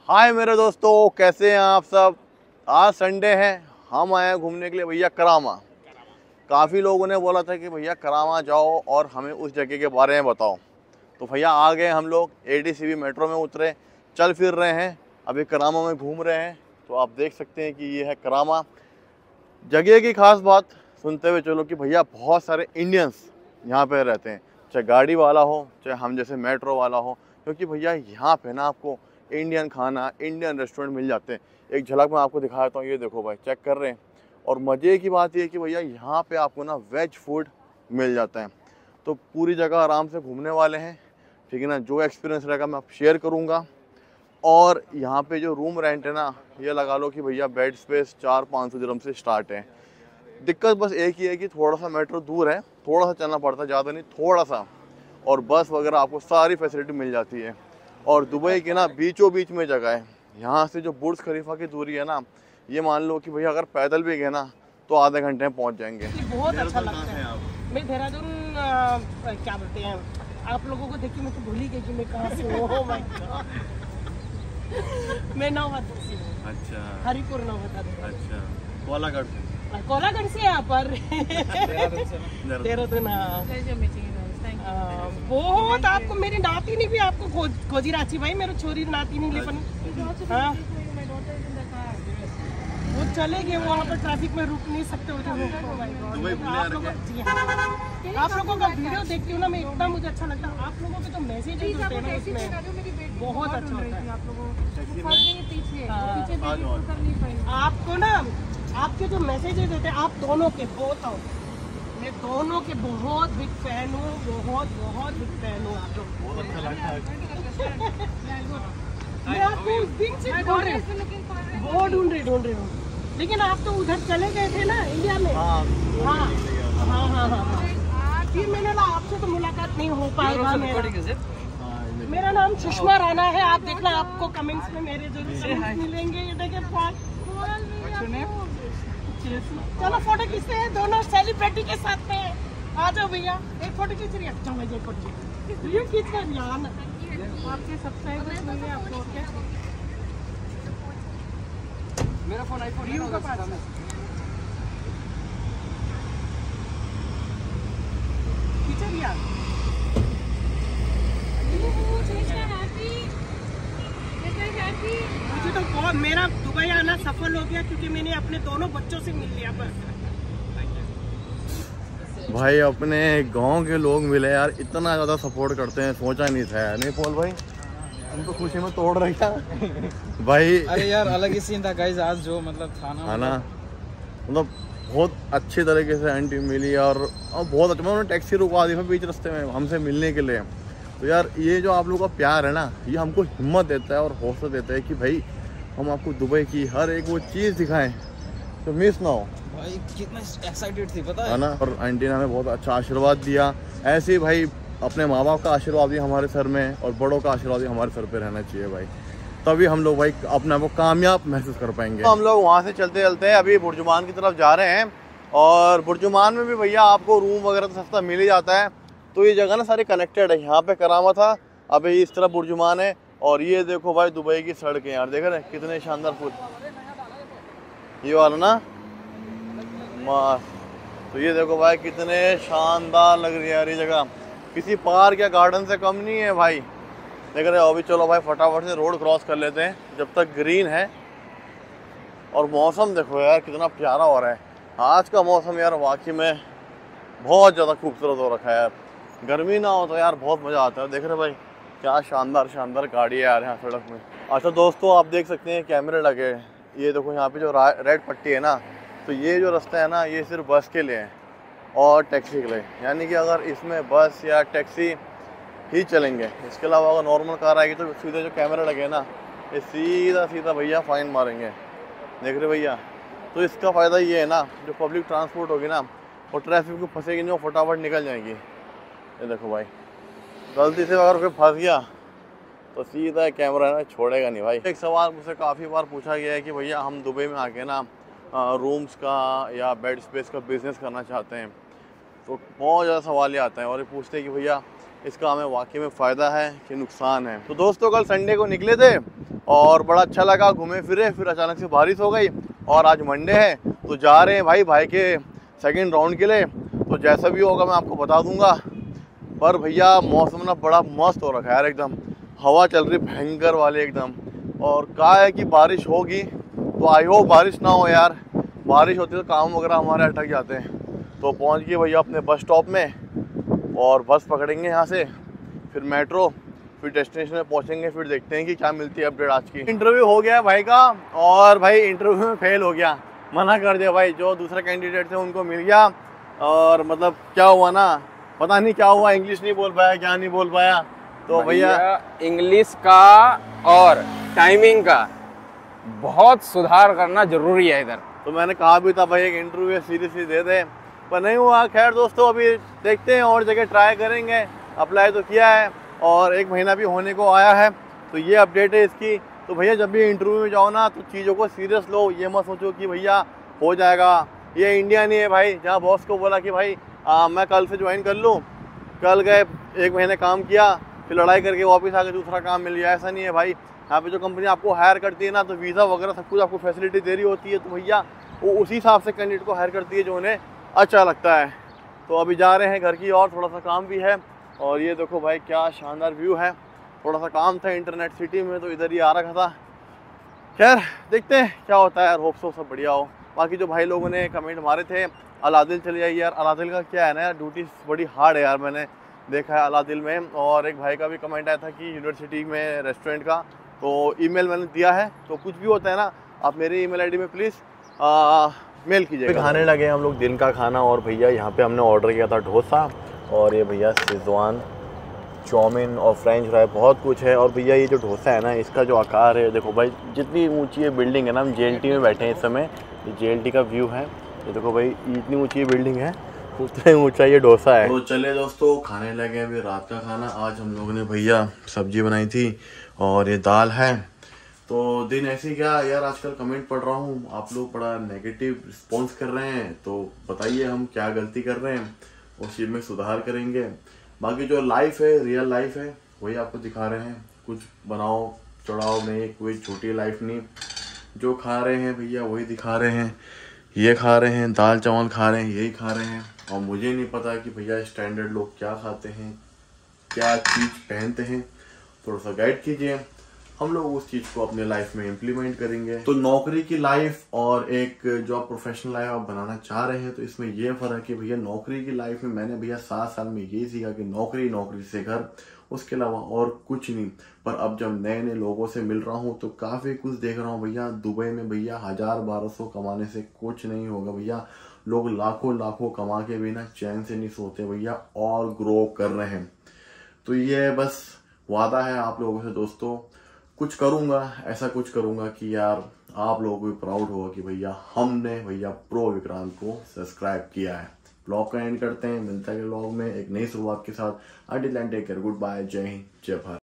हाय मेरे दोस्तों, कैसे हैं आप सब। आज संडे है, हम आए हैं घूमने के लिए भैया करामा। काफ़ी लोगों ने बोला था कि भैया करामा जाओ और हमें उस जगह के बारे में बताओ। तो भैया आ गए हम लोग, ADCB मेट्रो में उतरे, चल फिर रहे हैं, अभी करामा में घूम रहे हैं। तो आप देख सकते हैं कि ये है करामा। जगह की खास बात सुनते हुए चलो कि भैया बहुत सारे इंडियंस यहाँ पे रहते हैं, चाहे गाड़ी वाला हो चाहे हम जैसे मेट्रो वाला हो, क्योंकि भैया यहाँ पे ना आपको इंडियन खाना, इंडियन रेस्टोरेंट मिल जाते हैं। एक झलक मैं आपको दिखाता हूँ, ये देखो भाई, चेक कर रहे हैं। और मज़े की बात ये है कि भैया यहाँ पे आपको ना वेज फूड मिल जाता है। तो पूरी जगह आराम से घूमने वाले हैं, ठीक है ना। जो एक्सपीरियंस रहेगा मैं आप शेयर करूँगा। और यहाँ पे जो रूम रेंट है ना, ये लगा लो कि भैया बेड स्पेस 400-500 दिरहम से स्टार्ट है। दिक्कत बस एक ही है कि थोड़ा सा मेट्रो दूर है, थोड़ा सा चलना पड़ता है, ज़्यादा नहीं, थोड़ा सा। और बस वगैरह आपको सारी फैसिलिटी मिल जाती है। और दुबई के ना बीचों बीच में जगह है। यहाँ से जो बुर्ज खलीफा की दूरी है ना, ये मान लो कि भैया अगर पैदल भी गए ना तो आधे घंटे में पहुँच जाएंगे। बहुत अच्छा लगता है। मैं देहरादून क्या बोलते हैं, आप लोगों को देख के मैं तो भूल ही गई कि मैं कहाँ से हूँ। ओह माय गॉड, मैं नौबत से हूँ। अच्छा, हरिपुर नौबत। अच्छा, कोलागढ़ से यहाँ पर देहरादून। बहुत आपको मेरी नाती नहीं भी आपको खोजी राची भाई, मेरे छोरी नाती नहीं लेकिन हाँ वो चले गए, वहाँ पर ट्रैफिक में रुक नहीं सकते होते। आप लोगों का वीडियो देखती हूँ ना मैं, इतना मुझे अच्छा लगता है। आप लोगों के जो मैसेजेस होते हैं ना इसमें बहुत अच्छा होता है। आपको ना आपके जो मैसेजेस होते हैं, आप दोनों के बहुत हो, मैं दोनों के बहुत बिग फैन हूँ, बहुत बिग फैन हूँ। आप लोग बहुत अच्छा लगता है। मैं आपको उस दिन से ढूंढ रही हूँ, लेकिन आप तो उधर चले गए थे ना इंडिया में। हाँ। फिर मैंने ना आपसे तो मुलाकात नहीं हो पाएगा। मेरा नाम सुषमा राणा है, आप देखना आपको कमेंट्स में मेरे जरूर मिलेंगे। चलो फोटो खींचते हैं दोनों सेलिब्रिटी के साथ में। आ जाओ भैया, एक फोटो खींच रही है। चलो एक फोटो खींच कर यार, आपके सब्सक्राइबर्स मिले आपको। मेरा फोन आईफोन का पास है। खींचा भैया। मुझे तो बहुत, मेरा दुबई आना सफल हो गया क्योंकि मैंने अपने दोनों बच्चों से मिल लिया बस। भाई अपने गांव के लोग मिले यार, इतना ज़्यादा सपोर्ट करते हैं, सोचा नहीं था यार। नहीं पॉल भाई, हम तो खुशी में तोड़ रहे क्या भाई। अरे यार अलग ही सीन था गाइस आज जो मतलब था ना, मतलब बहुत अच्छी तरीके से आंटी मिली और बहुत अच्छा। उन्होंने टैक्सी रुकवा दी बीच रास्ते में हमसे मिलने के लिए। तो यार ये जो आप लोगों का प्यार है ना, ये हमको हिम्मत देता है और हौसला देता है कि भाई हम आपको दुबई की हर एक वो चीज़ दिखाएं तो मिस ना हो। भाई कितना एक्साइटेड थी पता है ना। और आंटी ने हमें बहुत अच्छा आशीर्वाद दिया। ऐसे ही भाई अपने माँ बाप का आशीर्वाद भी हमारे सर में और बड़ों का आशीर्वाद भी हमारे सर पे रहना चाहिए भाई, तभी हम लोग भाई अपने आप को कामयाब महसूस कर पाएंगे। तो हम लोग वहाँ से चलते चलते अभी बुर्जुमान की तरफ जा रहे हैं। और बुर्जुमान में भी भैया आपको रूम वगैरह तो सस्ता मिल ही जाता है। तो ये जगह ना सारी कनेक्टेड है। यहाँ पे करामा था, अभी इस तरफ बुर्जुमान है। और ये देखो भाई दुबई की सड़कें यार, देख रहे हैं कितने शानदार फूल, ये वाला ना मस्त। तो ये देखो भाई कितने शानदार लग रही है यार ये जगह, किसी पार्क या गार्डन से कम नहीं है भाई। देख रहे हो। अभी चलो भाई फटाफट से रोड क्रॉस कर लेते हैं जब तक ग्रीन है। और मौसम देखो यार कितना प्यारा हो रहा है आज का मौसम यार, वाकई में बहुत ज़्यादा खूबसूरत हो रखा है यार। गर्मी ना हो तो यार बहुत मज़ा आता है। देख रहे भाई क्या शानदार गाड़ी है यार यहाँ सड़क में। अच्छा दोस्तों, आप देख सकते हैं कैमरे लगे हैं। ये देखो यहाँ पे जो रेड पट्टी है ना, तो ये जो रास्ता है ना, ये सिर्फ बस के लिए है और टैक्सी के लिए। यानी कि अगर इसमें बस या टैक्सी ही चलेंगे, इसके अलावा अगर नॉर्मल कार आएगी तो सीधे जो कैमरा लगे ना, ये सीधा भैया फ़ाइन मारेंगे। देख रहे भैया। तो इसका फ़ायदा ये है ना, जो पब्लिक ट्रांसपोर्ट होगी ना, वो ट्रैफिक में फंसेगी नहीं, वो फटाफट निकल जाएगी। ये देखो भाई, गलती से अगर कोई फंस गया तो सीधा कैमरा है ना छोड़ेगा नहीं भाई। एक सवाल मुझसे काफ़ी बार पूछा गया है कि भैया हम दुबई में आके ना रूम्स का या बेड स्पेस का बिज़नेस करना चाहते हैं। तो बहुत ज़्यादा सवाल ये आता है और ये पूछते हैं कि भैया इसका हमें वाकई में फ़ायदा है कि नुकसान है। तो दोस्तों कल संडे को निकले थे और बड़ा अच्छा लगा, घूमे फिरे, फिर अचानक से बारिश हो गई और आज मंडे है तो जा रहे हैं भाई के सेकंड राउंड के लिए। तो जैसा भी होगा मैं आपको बता दूंगा। पर भैया मौसम ना बड़ा मस्त हो रखा है यार, एकदम हवा चल रही भयंकर वाली एकदम। और कहा है कि बारिश होगी, तो आई होप बारिश ना हो यार। बारिश होती तो काम वगैरह हमारे अटक जाते हैं। तो पहुंच गए भैया अपने बस स्टॉप में और बस पकड़ेंगे यहाँ से, फिर मेट्रो, फिर डेस्टिनेशन में पहुँचेंगे। फिर देखते हैं कि क्या मिलती है अपडेट आज की। इंटरव्यू हो गया भाई का और भाई इंटरव्यू में फेल हो गया, मना कर दिया भाई। जो दूसरा कैंडिडेट थे उनको मिल गया और मतलब क्या हुआ ना, पता नहीं क्या हुआ, इंग्लिश नहीं बोल पाया, क्या नहीं बोल पाया। तो भैया इंग्लिश का और टाइमिंग का बहुत सुधार करना जरूरी है इधर। तो मैंने कहा भी था भाई एक इंटरव्यू सीरियसली दे दे, पर नहीं हुआ। खैर दोस्तों अभी देखते हैं और जगह ट्राई करेंगे। अप्लाई तो किया है और 1 महीना भी होने को आया है, तो ये अपडेट है इसकी। तो भैया जब भी इंटरव्यू में जाओ ना तो चीज़ों को सीरियस लो, ये मत सोचो कि भैया हो जाएगा। ये इंडिया नहीं है भाई जहाँ बॉस को बोला कि भाई मैं कल से ज्वाइन कर लूँ, कल गए 1 महीने काम किया, फिर लड़ाई करके वापस आके दूसरा काम मिल गया। ऐसा नहीं है भाई। यहाँ पे जो कंपनी आपको हायर करती है ना, तो वीज़ा वगैरह सब कुछ आपको फैसिलिटी दे रही होती है, तो भैया वो उसी हिसाब से कैंडिडेट को हायर करती है जो उन्हें अच्छा लगता है। तो अभी जा रहे हैं घर की और थोड़ा सा काम भी है। और ये देखो भाई क्या शानदार व्यू है। थोड़ा सा काम था इंटरनेट सिटी में तो इधर ही आ रखा था। खैर देखते हैं क्या होता है यार, होप सो सब बढ़िया हो। बाकी जो भाई लोगों ने कमेंट मारे थे अलादिल चले जाइए यार, अलादिल का क्या है ना यार, ड्यूटी बड़ी हार्ड है यार, मैंने देखा है अलादिल में। और एक भाई का भी कमेंट आया था कि यूनिवर्सिटी में रेस्टोरेंट का, तो ईमेल मैंने दिया है। तो कुछ भी होता है ना आप मेरी ईमेल आईडी में प्लीज़ मेल कीजिएगा। खाने लगे हम लोग दिन का खाना और भैया यहाँ पे हमने ऑर्डर किया था डोसा और ये भैया शेजवान, चाउमीन और फ्रेंच फ्राई, बहुत कुछ है। और भैया ये जो डोसा है ना, इसका जो आकार है देखो भाई, जितनी ऊंची ये बिल्डिंग है ना, हम JLT में बैठे हैं इस समय, ये JLT का व्यू है। ये देखो भाई इतनी ऊंची बिल्डिंग है, उतना ही ऊंचा ये डोसा है। तो चले दोस्तों खाने लगे अभी रात का खाना। आज हम लोगों ने भैया सब्जी बनाई थी और ये दाल है। तो दिन ऐसे क्या यार, आजकल कमेंट पढ़ रहा हूँ, आप लोग बड़ा नेगेटिव रिस्पॉन्स कर रहे हैं, तो बताइए हम क्या गलती कर रहे हैं, उस चीज़ में सुधार करेंगे। बाकी जो लाइफ है, रियल लाइफ है, वही आपको दिखा रहे हैं। कुछ बनाओ चढ़ाओ नहीं, कोई छोटी लाइफ नहीं। जो खा रहे हैं भैया वही दिखा रहे हैं। ये खा रहे हैं, दाल चावल खा रहे हैं, यही खा रहे हैं। और मुझे नहीं पता कि भैया स्टैंडर्ड लोग क्या खाते हैं, क्या चीज़ पहनते हैं। थोड़ा सा गाइड कीजिए, हम लोग उस चीज़ को अपने लाइफ में इम्प्लीमेंट करेंगे। तो नौकरी की लाइफ और एक जो आप प्रोफेशनल लाइफ आप बनाना चाह रहे हैं, तो इसमें ये फर्क है भैया। नौकरी की लाइफ में मैंने भैया 7 साल में यही सीखा कि नौकरी से घर, उसके अलावा और कुछ नहीं। पर अब जब नए नए लोगों से मिल रहा हूँ तो काफ़ी कुछ देख रहा हूँ भैया। दुबई में भैया 1000-1200 कमाने से कुछ नहीं होगा भैया। लोग लाखों कमा के भी ना चैन से नहीं सोते भैया, और ग्रो कर रहे हैं। तो ये बस वादा है आप लोगों से दोस्तों, कुछ करूंगा, ऐसा कुछ करूंगा कि यार आप लोगों को भी प्राउड होगा कि भैया हमने भैया प्रो विक्रांत को सब्सक्राइब किया है। ब्लॉग का एंड करते हैं, मिलता है ब्लॉग में एक नई शुरुआत के साथ। Until then take care, good bye, जय हिंद, जय भारत।